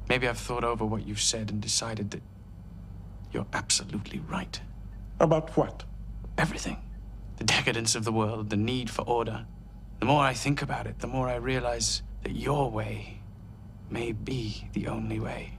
Maybe I've thought over what you've said and decided that you're absolutely right. About what? Everything. The decadence of the world, the need for order. The more I think about it, the more I realize that your way may be the only way.